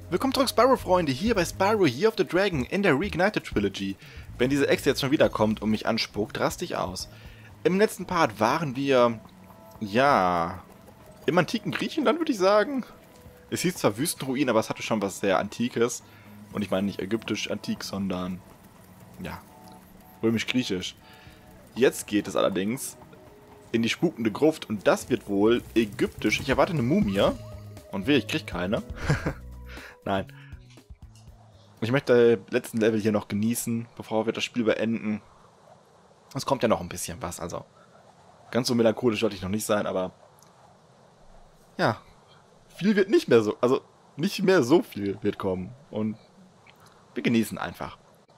Willkommen zurück, Spyro-Freunde, hier bei Spyro Year of the Dragon in der Reignited Trilogy. Wenn diese Echse jetzt schon wiederkommt und mich anspuckt, raste ich aus. Im letzten Part waren wir, ja, im antiken Griechenland, würde ich sagen. Es hieß zwar Wüstenruin, aber es hatte schon was sehr Antikes. Und ich meine nicht ägyptisch-antik, sondern, ja, römisch-griechisch. Jetzt geht es allerdings in die spukende Gruft und das wird wohl ägyptisch. Ich erwarte eine Mumie und ich krieg keine. Nein. Ich möchte den letzten Level hier noch genießen, bevor wir das Spiel beenden. Es kommt ja noch ein bisschen was, also ganz so melancholisch sollte ich noch nicht sein, aber ja, viel wird nicht mehr so, also nicht mehr so viel wird kommen und wir genießen einfach.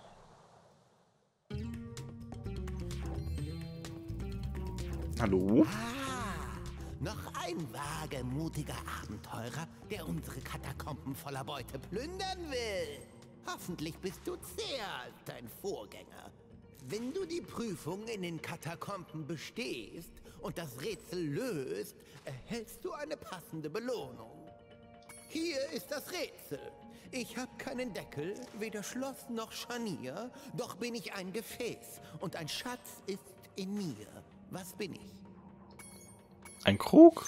Hallo? Noch ein wagemutiger Abenteurer, der unsere Katakomben voller Beute plündern will. Hoffentlich bist du zäher als dein Vorgänger. Wenn du die Prüfung in den Katakomben bestehst und das Rätsel löst, erhältst du eine passende Belohnung. Hier ist das Rätsel. Ich habe keinen Deckel, weder Schloss noch Scharnier, doch bin ich ein Gefäß und ein Schatz ist in mir. Was bin ich? Ein Krug?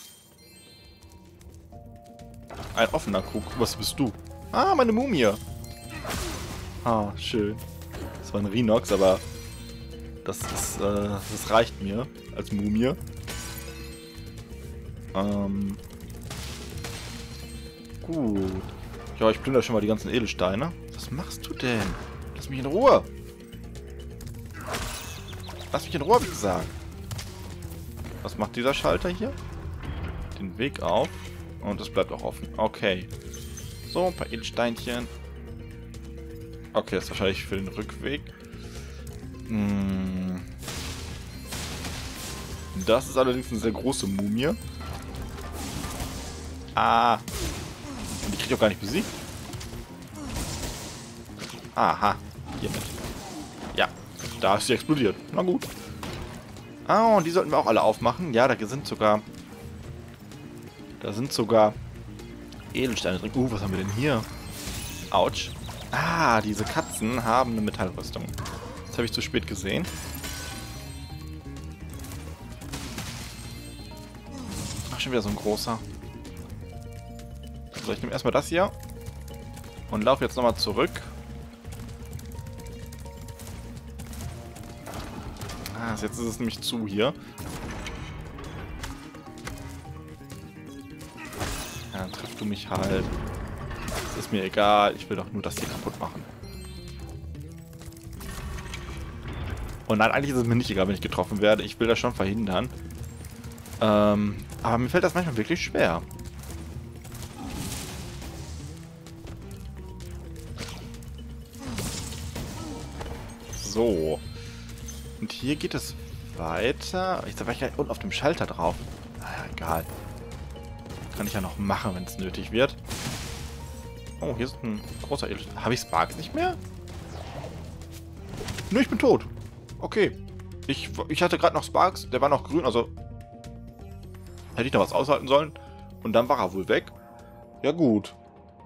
Ein offener Krug. Was bist du? Ah, meine Mumie. Ah, schön. Das war ein Rhinox, aber das reicht mir als Mumie. Gut. Ja, ich plündere schon mal die ganzen Edelsteine. Was machst du denn? Lass mich in Ruhe. Lass mich in Ruhe, wie gesagt. Was macht dieser Schalter hier? Den Weg auf. Und es bleibt auch offen. Okay. So, ein paar Edelsteinchen. Okay, das ist wahrscheinlich für den Rückweg. Das ist allerdings eine sehr große Mumie. Ah. Und die kriege ich auch gar nicht besiegt. Aha. Hiermit. Ja. Da ist sie explodiert. Na gut. Ah, und die sollten wir auch alle aufmachen. Ja, da sind sogar Edelsteine drin. Was haben wir denn hier? Autsch. Ah, diese Katzen haben eine Metallrüstung. Das habe ich zu spät gesehen. Ach, schon wieder so ein großer. So, ich nehme erstmal das hier. Und laufe jetzt nochmal zurück. Ah, jetzt ist es nämlich zu hier. Ja, dann triffst du mich halt. Das ist mir egal. Ich will doch nur das hier kaputt machen. Und nein, eigentlich ist es mir nicht egal, wenn ich getroffen werde. Ich will das schon verhindern. Aber mir fällt das manchmal wirklich schwer. So. Und hier geht es weiter. Ich war gleich unten auf dem Schalter drauf. Naja, egal. Kann ich ja noch machen, wenn es nötig wird. Oh, hier ist ein großer Edelstein. Habe ich Sparks nicht mehr? Nö, ich bin tot. Okay. Ich hatte gerade noch Sparks. Der war noch grün, also hätte ich noch was aushalten sollen. Und dann war er wohl weg. Ja gut.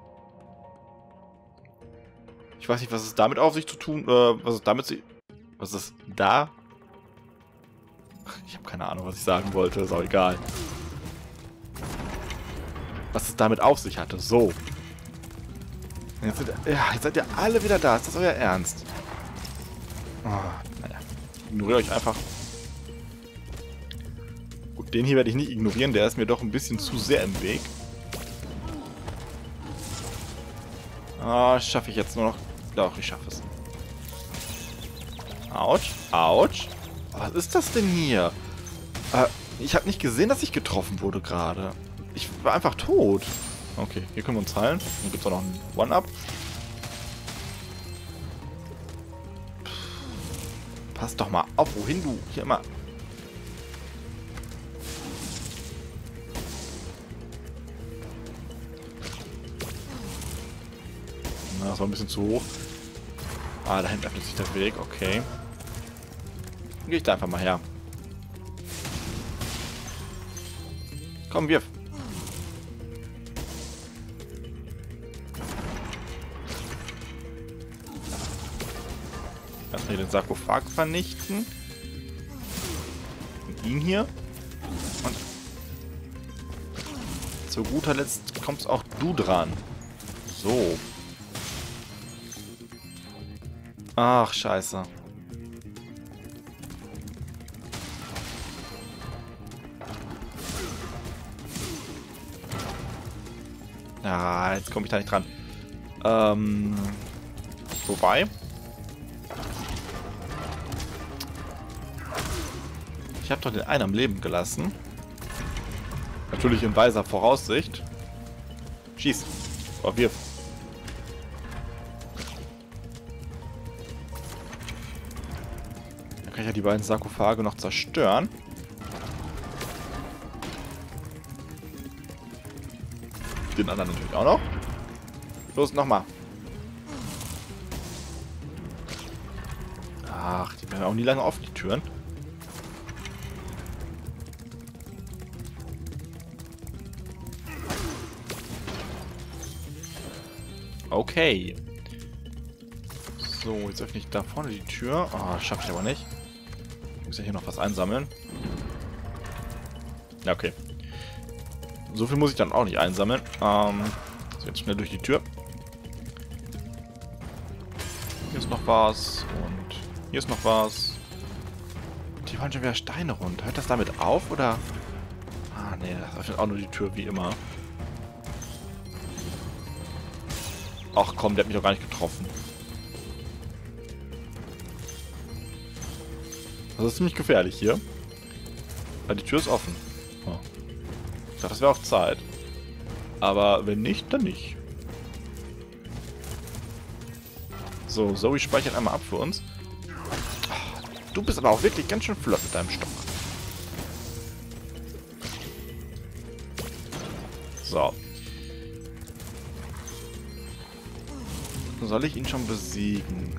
Ich weiß nicht, was es damit auf sich zu tun... was ist da? Ich habe keine Ahnung, was ich sagen wollte. Ist auch egal. Was es damit auf sich hatte. So. Jetzt seid ihr alle wieder da. Ist das euer Ernst? Oh, naja. Ich ignoriere euch einfach. Gut, den hier werde ich nicht ignorieren. Der ist mir doch ein bisschen zu sehr im Weg. Ah, schaffe ich jetzt nur noch... Doch, ich schaffe es. Autsch. Autsch. Was ist das denn hier? Ich habe nicht gesehen, dass ich getroffen wurde gerade. Ich war einfach tot. Okay, hier können wir uns heilen. Dann gibt es auch noch einen One-Up. Pass doch mal auf, wohin du hier immer... Na, das war ein bisschen zu hoch. Ah, da hinten öffnet sich der Weg. Okay. Dann gehe ich da einfach mal her. Komm, wirf. Erstmal hier den Sarkophag vernichten. Und ihn hier. Und zu guter Letzt kommst auch du dran. So. Ach, scheiße. Ah, jetzt komme ich da nicht dran. Wobei. Ich habe doch den einen am Leben gelassen. Natürlich in weiser Voraussicht. Schieß. Oh, wirf. Dann kann ich ja die beiden Sarkophage noch zerstören. Den anderen natürlich auch noch. Los, nochmal. Ach, die werden auch nie lange offen, die Türen. Okay. So, jetzt öffne ich da vorne die Tür. Ah, das schaffe ich aber nicht. Ich muss ja hier noch was einsammeln. Ja, okay. So viel muss ich dann auch nicht einsammeln. So, jetzt schnell durch die Tür. Hier ist noch was. Und hier ist noch was. Die fallen schon wieder Steine runter. Hört das damit auf, oder? Ah, nee, das öffnet auch nur die Tür, wie immer. Ach komm, der hat mich doch gar nicht getroffen. Das ist ziemlich gefährlich hier. Aber die Tür ist offen. Oh. Ich dachte, das wäre auch Zeit. Aber wenn nicht, dann nicht. So, Zoe speichert einmal ab für uns. Du bist aber auch wirklich ganz schön flott mit deinem Stock. So. Soll ich ihn schon besiegen?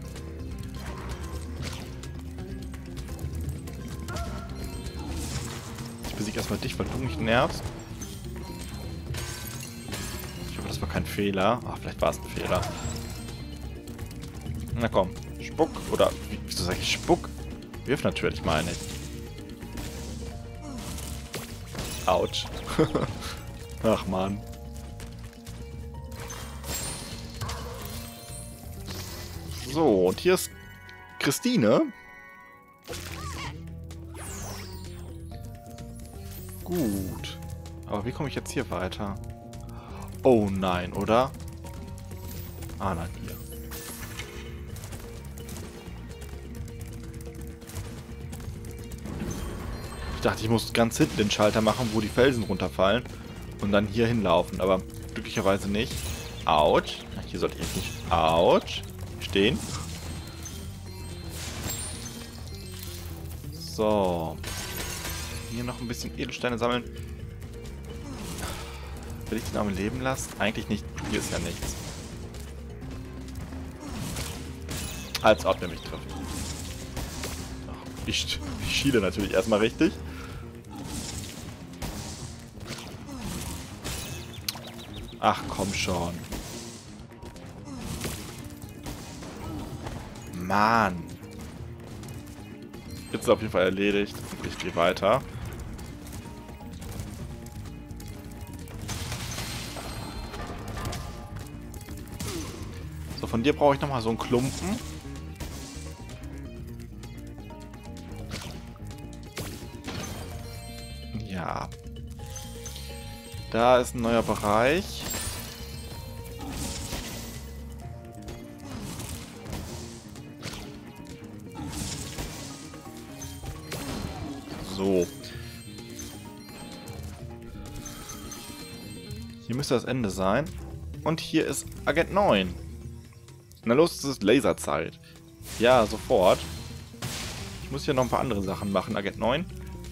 Ich besiege erstmal dich, weil du mich nervst. Ich hoffe, das war kein Fehler. Ach, vielleicht war es ein Fehler. Na komm, Spuck. Oder, wieso sage ich Spuck? Wirf natürlich, meine ich. Autsch. Ach, Mann. So, und hier ist Christine. Gut. Aber wie komme ich jetzt hier weiter? Oh nein, oder? Ah nein, hier. Ich dachte, ich muss ganz hinten den Schalter machen, wo die Felsen runterfallen. Und dann hier hinlaufen. Aber glücklicherweise nicht. Autsch. Hier sollte ich jetzt nicht. Autsch. Stehen. So. Hier noch ein bisschen Edelsteine sammeln. Will ich den am Leben lassen? Eigentlich nicht. Hier ist ja nichts. Als ob der mich trifft. Ich schiele natürlich erstmal richtig. Ach, komm schon. Mann. Jetzt ist auf jeden Fall erledigt. Und ich gehe weiter. So, von dir brauche ich nochmal so einen Klumpen. Ja. Da ist ein neuer Bereich. So. Hier müsste das Ende sein. Und hier ist Agent 9. Na los, es ist Laserzeit. Ja, sofort. Ich muss hier noch ein paar andere Sachen machen, Agent 9.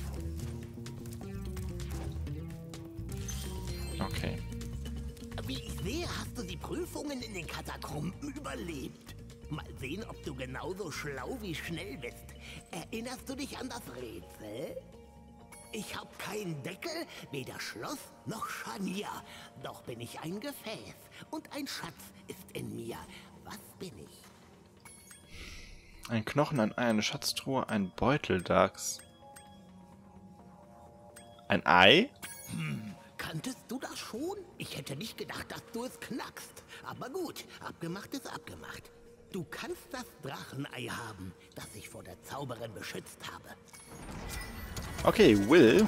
Okay. Wie ich sehe, hast du die Prüfungen in den Katakomben überlebt. Mal sehen, ob du genauso schlau wie schnell bist. Erinnerst du dich an das Rätsel? Ich habe keinen Deckel, weder Schloss noch Scharnier. Doch bin ich ein Gefäß und ein Schatz ist in mir. Was bin ich? Ein Knochen, ein Ei, eine Schatztruhe, ein Beuteldachs. Ein Ei? Kanntest du das schon? Ich hätte nicht gedacht, dass du es knackst. Aber gut, abgemacht ist abgemacht. Du kannst das Drachenei haben, das ich vor der Zauberin beschützt habe. Okay, Will.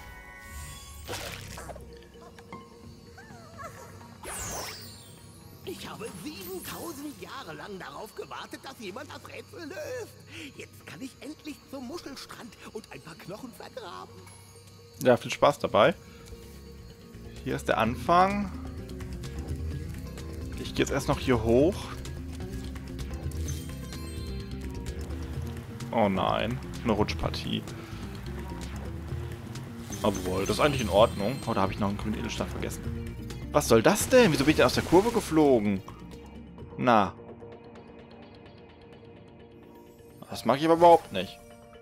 Ich habe 7000 Jahre lang darauf gewartet, dass jemand das Rätsel löst. Jetzt kann ich endlich zum Muschelstrand und ein paar Knochen vergraben. Ja, viel Spaß dabei. Hier ist der Anfang. Ich gehe jetzt erst noch hier hoch. Oh nein, eine Rutschpartie. Obwohl, das ist eigentlich in Ordnung. Oh, da habe ich noch einen grünen Edelstein vergessen. Was soll das denn? Wieso bin ich denn aus der Kurve geflogen? Na. Das mag ich aber überhaupt nicht.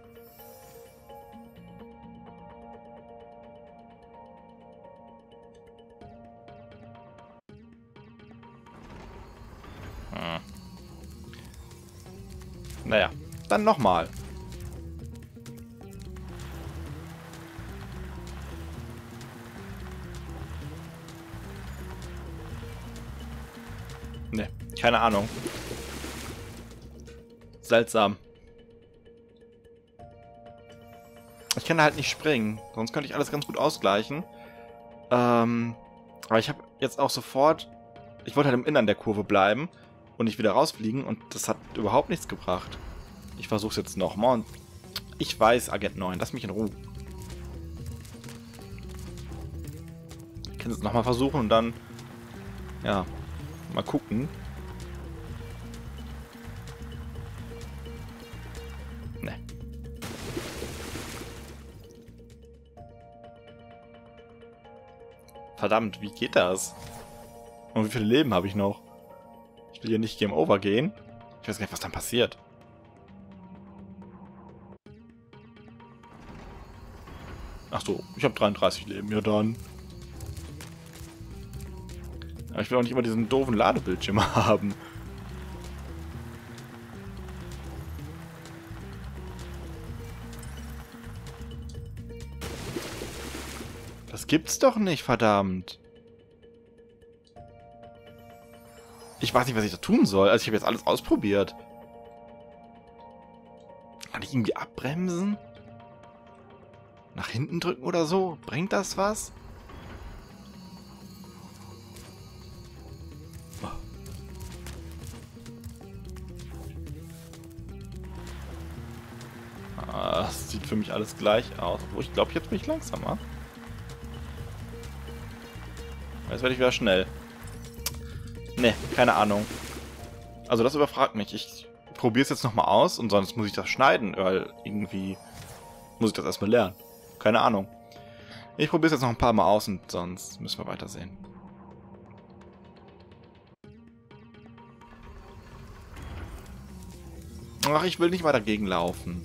Naja, dann nochmal. Ne, keine Ahnung. Seltsam. Ich kann halt nicht springen, sonst könnte ich alles ganz gut ausgleichen. Aber ich habe jetzt auch sofort... Ich wollte halt im Innern der Kurve bleiben und nicht wieder rausfliegen und das hat überhaupt nichts gebracht. Ich versuche es jetzt nochmal und ich weiß, Agent 9, lass mich in Ruhe. Ich kann es nochmal versuchen und dann, ja, mal gucken. Ne. Verdammt, wie geht das? Und wie viele Leben habe ich noch? Ich will hier nicht Game Over gehen. Ich weiß gar nicht, was dann passiert. Ach so, ich habe 33 Leben. Ja dann. Aber ich will auch nicht immer diesen doofen Ladebildschirm haben. Das gibt's doch nicht, verdammt. Ich weiß nicht, was ich da tun soll. Also ich habe jetzt alles ausprobiert. Kann ich irgendwie abbremsen? Nach hinten drücken oder so? Bringt das was? Ah, das sieht für mich alles gleich aus. Obwohl, ich glaube, jetzt bin ich langsamer. Jetzt werde ich wieder schnell. Ne, keine Ahnung. Also das überfragt mich. Ich probiere es jetzt nochmal aus und sonst muss ich das schneiden, weil irgendwie muss ich das erstmal lernen. Keine Ahnung. Ich probiere es jetzt noch ein paar Mal aus und sonst müssen wir weitersehen. Ach, ich will nicht weiter gegenlaufen.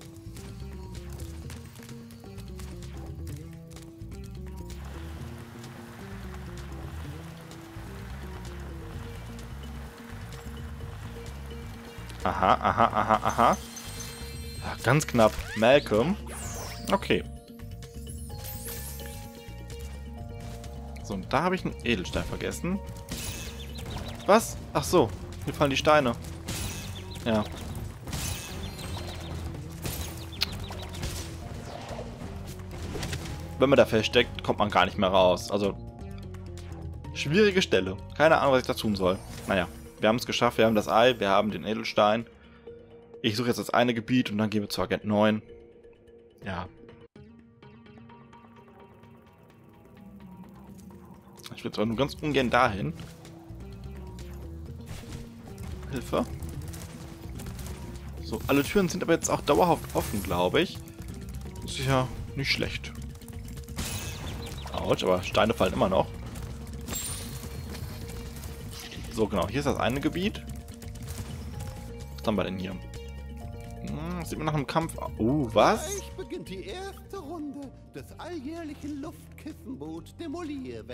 Aha, aha, aha, aha. Ja, ganz knapp. Malcolm. Okay. So, und da habe ich einen Edelstein vergessen. Was? Ach so, hier fallen die Steine. Ja. Wenn man da feststeckt, kommt man gar nicht mehr raus. Also, schwierige Stelle. Keine Ahnung, was ich da tun soll. Naja, wir haben es geschafft. Wir haben das Ei, wir haben den Edelstein. Ich suche jetzt das eine Gebiet und dann gehen wir zu Agent 9. Ja. Ich will zwar nur ganz ungern dahin. Hilfe. So, alle Türen sind aber jetzt auch dauerhaft offen, glaube ich. Das ist ja nicht schlecht. Autsch, aber Steine fallen immer noch. So, genau. Hier ist das eine Gebiet. Was haben wir denn hier? Sieht man nach einem Kampf... was? Gleich beginnt die erste Runde des alljährlichen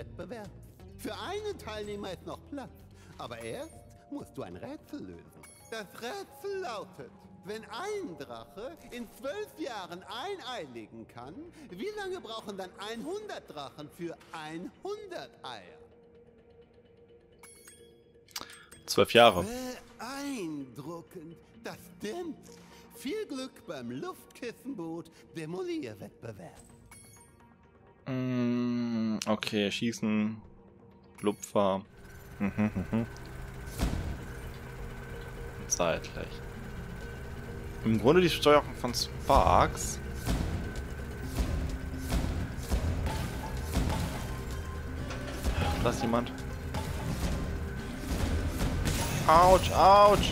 Luftkissenboot-Demolierwettbewerbs. Für einen Teilnehmer ist noch Platz, aber erst musst du ein Rätsel lösen. Das Rätsel lautet, wenn ein Drache in 12 Jahren ein Ei legen kann, wie lange brauchen dann 100 Drachen für 100 Eier? 12 Jahre. Beeindruckend. Das stimmt. Viel Glück beim Luftkissenboot-Demolierwettbewerb. Okay, schießen. Lupfer. Seitlich. Im Grunde die Steuerung von Sparks. Da ist jemand. Autsch, autsch.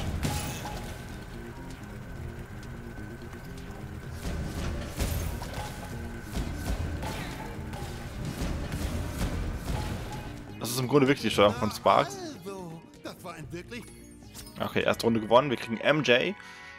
Das ist im Grunde wirklich die Steuerung von Sparks. Also, das war ein wirklich... Okay, erste Runde gewonnen. Wir kriegen MJ.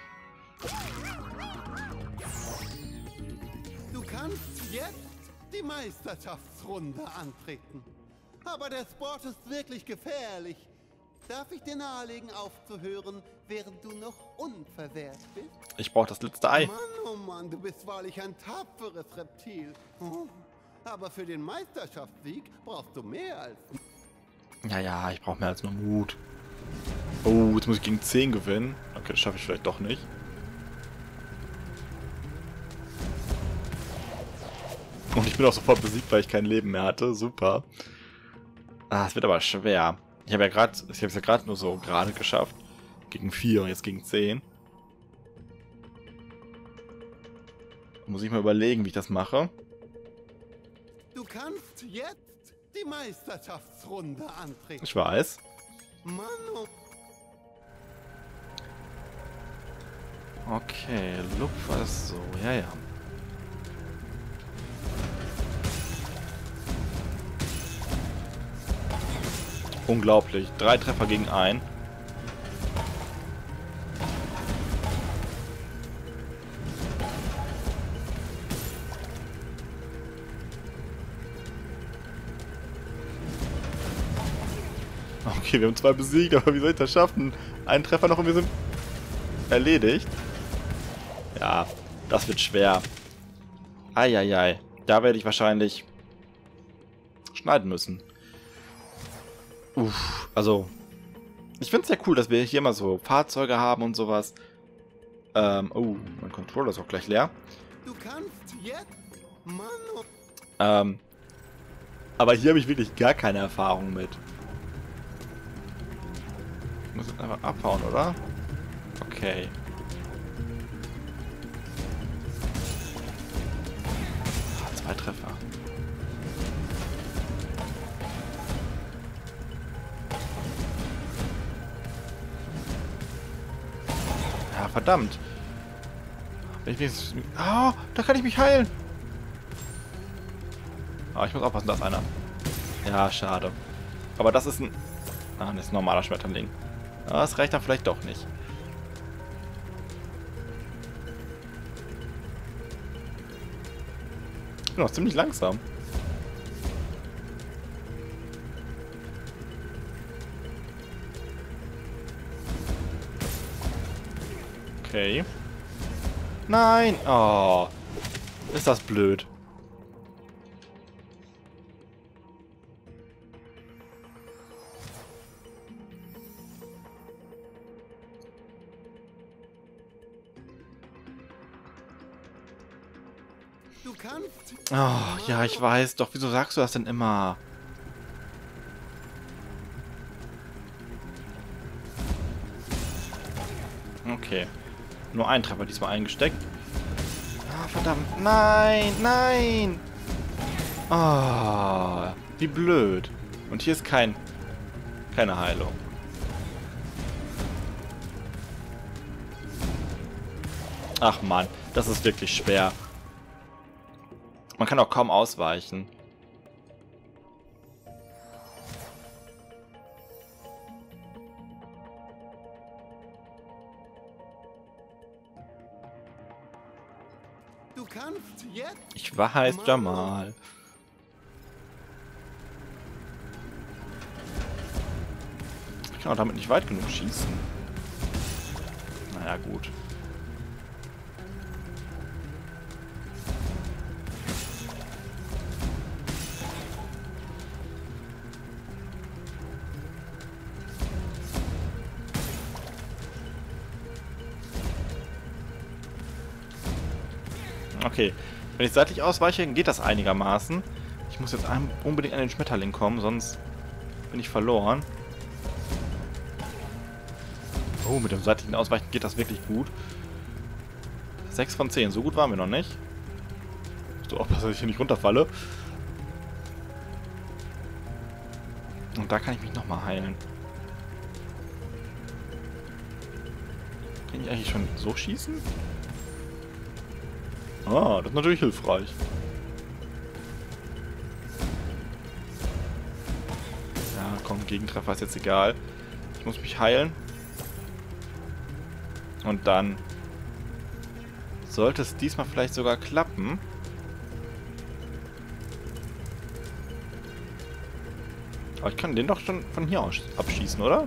Du kannst jetzt die Meisterschaftsrunde antreten. Aber der Sport ist wirklich gefährlich. Darf ich dir nahelegen, aufzuhören, während du noch unverwehrt bist? Ich brauche das letzte Ei. Mann, oh Mann, du bist wahrlich ein tapferes Reptil. Oh, aber für den Meisterschaftssieg brauchst du mehr als... Ja, ich brauche mehr als nur Mut. Oh, jetzt muss ich gegen 10 gewinnen. Okay, das schaffe ich vielleicht doch nicht. Und ich bin auch sofort besiegt, weil ich kein Leben mehr hatte. Super. Ah, es wird aber schwer. Ich habe es ja gerade nur so gerade geschafft. Gegen 4 und jetzt gegen 10. Muss ich mal überlegen, wie ich das mache. Du kannst jetzt die Meisterschaftsrunde antreten. Ich weiß. Mann, oh... Okay, Lupfer ist so. Ja. Unglaublich. 3 Treffer gegen 1. Okay, wir haben 2 besiegt, aber wie soll ich das schaffen? Einen Treffer noch und wir sind erledigt. Ja, das wird schwer. Eieiei. Da werde ich wahrscheinlich schneiden müssen. Also, ich finde es ja cool, dass wir hier mal so Fahrzeuge haben und sowas. Oh, mein Controller ist auch gleich leer. Du kannst jetzt... Mann, oh... Aber hier habe ich wirklich gar keine Erfahrung mit. Ich muss jetzt einfach abhauen, oder? Okay. Ah, 2 Treffer. Ja, verdammt. Wenn ich wenigstens... Ah, da kann ich mich heilen. Aber ich muss aufpassen, da ist einer. Ja, schade. Aber das ist ein... Ah, das ist ein normaler Schmetterling. Aber das reicht dann vielleicht doch nicht. Ich bin noch ziemlich langsam. Okay. Nein! Oh. Ist das blöd. Du kannst... Oh, ja, ich weiß. Doch, wieso sagst du das denn immer? Okay. Nur ein Treffer diesmal eingesteckt. Ah, verdammt. Nein, nein! Ah, wie blöd. Und hier ist keine Heilung. Ach Mann, das ist wirklich schwer. Man kann auch kaum ausweichen. Du kannst jetzt... Ich weiß Jamal. Ich kann auch damit nicht weit genug schießen. Naja, gut. Okay. Wenn ich seitlich ausweiche, geht das einigermaßen. Ich muss jetzt unbedingt an den Schmetterling kommen, sonst bin ich verloren. Oh, mit dem seitlichen Ausweichen geht das wirklich gut. 6 von 10. So gut waren wir noch nicht. So aufpassen, dass ich hier nicht runterfalle. Und da kann ich mich nochmal heilen. Kann ich eigentlich schon so schießen? Ah, das ist natürlich hilfreich. Ja, komm, Gegentreffer ist jetzt egal. Ich muss mich heilen. Und dann sollte es diesmal vielleicht sogar klappen. Aber ich kann den doch schon von hier aus abschießen, oder?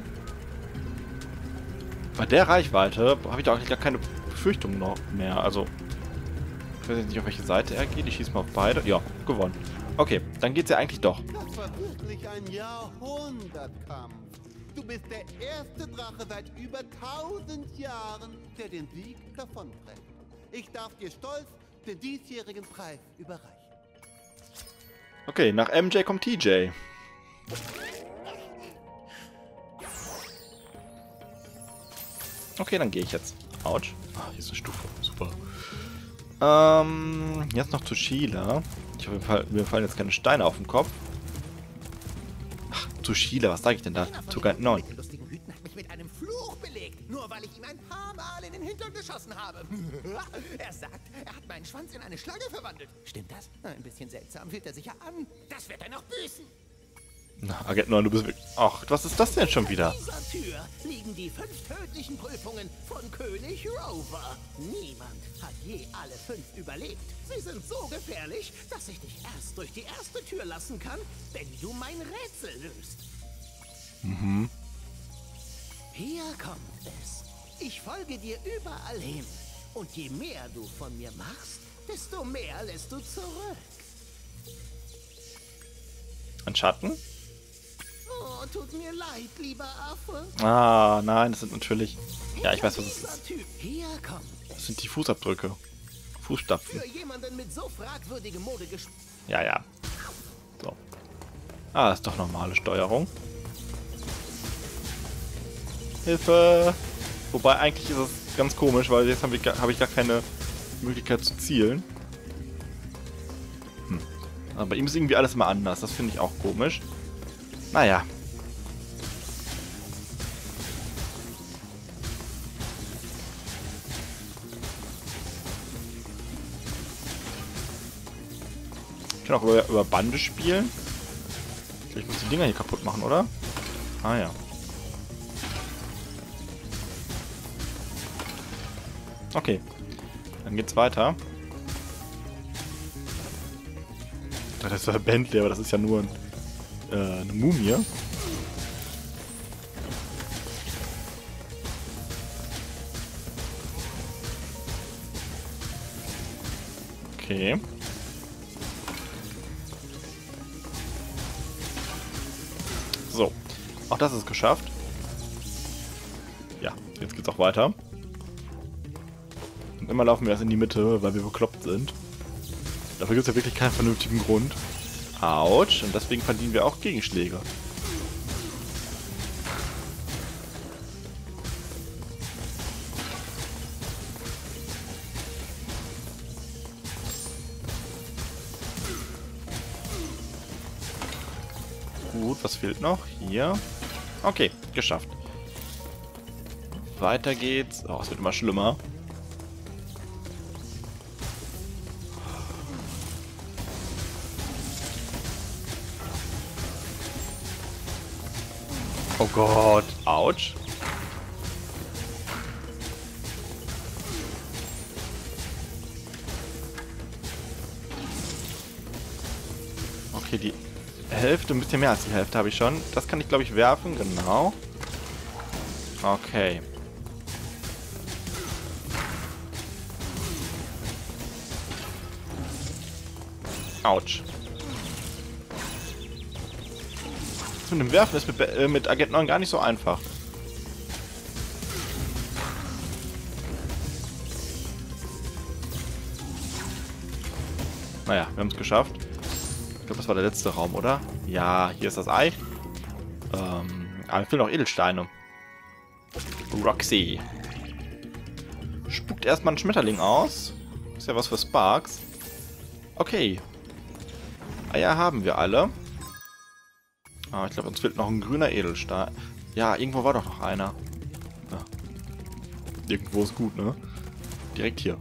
Bei der Reichweite habe ich da eigentlich gar keine Befürchtung noch mehr. Also, ich weiß jetzt nicht, auf welche Seite er geht. Ich schieße mal auf beide. Ja, gewonnen. Okay, dann geht's ja eigentlich doch. Das war wirklich ein Jahrhundertkampf. Du bist der erste Drache seit über 1000 Jahren, der den Sieg davonträgt. Ich darf dir stolz den diesjährigen Preis überreichen. Okay, nach MJ kommt TJ. Okay, dann gehe ich jetzt. Autsch. Ah, hier ist eine Stufe. Super. Jetzt noch zu Sheila. Ich hoffe, mir fallen jetzt keine Steine auf den Kopf. Ach, zu Sheila, was sage ich denn da? Sogar 9. Der lustigen Hüten hat mich mit einem Fluch belegt, nur weil ich ihm ein paar Mal in den Hintern geschossen habe. Er sagt, er hat meinen Schwanz in eine Schlange verwandelt. Stimmt das? Ein bisschen seltsam fühlt er sich ja an. Das wird er noch büßen. Na, Agent 9, du bist weg. Ach, was ist das denn schon wieder? In dieser Tür liegen die 5 tödlichen Prüfungen von König Rover. Niemand hat je alle 5 überlebt. Sie sind so gefährlich, dass ich dich erst durch die erste Tür lassen kann, wenn du mein Rätsel löst. Mhm. Hier kommt es. Ich folge dir überall hin. Und je mehr du von mir machst, desto mehr lässt du zurück. Ein Schatten? Oh, tut mir leid, lieber Affe. Ah, nein, das sind natürlich... Ja, ich weiß, was es ist. Hier kommt es. Das sind die Fußabdrücke. Fußstapfen. Für jemanden mit so fragwürdigem Modegeschmack. Ja, ja. So. Ah, das ist doch normale Steuerung. Hilfe! Wobei, eigentlich ist es ganz komisch, weil jetzt habe ich gar keine Möglichkeit zu zielen. Aber bei ihm ist irgendwie alles mal anders. Das finde ich auch komisch. Naja. Ich kann auch über Bande spielen. Ich muss die Dinger hier kaputt machen, oder? Ah ja. Okay. Dann geht's weiter. Das ist der Bentley, aber das ist ja nur eine Mumie. Okay. So. Auch das ist geschafft. Ja, jetzt geht's auch weiter. Und immer laufen wir erst in die Mitte, weil wir bekloppt sind. Dafür gibt es ja wirklich keinen vernünftigen Grund. Autsch. Und deswegen verdienen wir auch Gegenschläge. Gut, was fehlt noch? Hier. Okay, geschafft. Weiter geht's. Oh, es wird immer schlimmer. Oh Gott. Autsch. Okay, die Hälfte, ein bisschen mehr als die Hälfte habe ich schon. Das kann ich, glaube ich, werfen. Genau. Okay. Autsch. Das mit dem Werfen ist mit Agent 9 gar nicht so einfach. Naja, wir haben es geschafft. Ich glaube, das war der letzte Raum, oder? Ja, hier ist das Ei. Aber mir fehlen noch Edelsteine. Roxy. Spuckt erstmal einen Schmetterling aus. Ist ja was für Sparks. Okay. Eier haben wir alle. Ah, ich glaube, uns fehlt noch ein grüner Edelstein. Ja, irgendwo war doch noch einer. Ja. Irgendwo ist gut, ne? Direkt hier.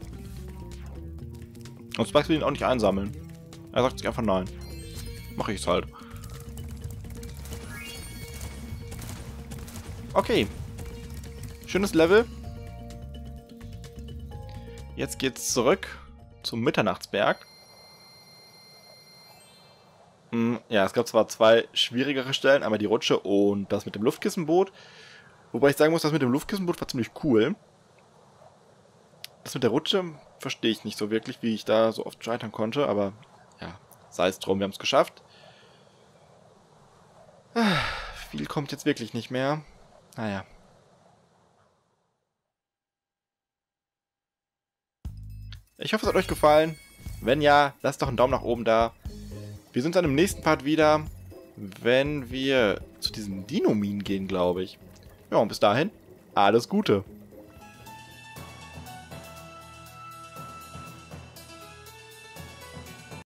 Und Sparks will ihn auch nicht einsammeln. Er sagt sich einfach nein. Mache ich es halt. Okay. Schönes Level. Jetzt geht's zurück zum Mitternachtsberg. Ja, es gab zwar 2 schwierigere Stellen, einmal die Rutsche und das mit dem Luftkissenboot. Wobei ich sagen muss, das mit dem Luftkissenboot war ziemlich cool. Das mit der Rutsche verstehe ich nicht so wirklich, wie ich da so oft scheitern konnte, aber ja, sei es drum, wir haben es geschafft. Viel kommt jetzt wirklich nicht mehr. Naja. Ich hoffe, es hat euch gefallen. Wenn ja, lasst doch einen Daumen nach oben da. Wir sehen uns dann im nächsten Part wieder, wenn wir zu diesen Dinominen gehen, glaube ich. Ja, und bis dahin, alles Gute.